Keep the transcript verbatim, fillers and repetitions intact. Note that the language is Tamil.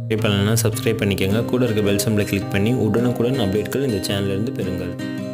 சப்ஸ்கிரைப் பண்ணலன்னா சப்ஸ்கிரைப் பண்ணிக்கோங்க. கூட இருக்க பெல் சிம்பலை கிளிக் பண்ணி உடனுக்குடன் அப்டேட்கள் இந்த சேனல்ல இருந்து பெறுங்கள்.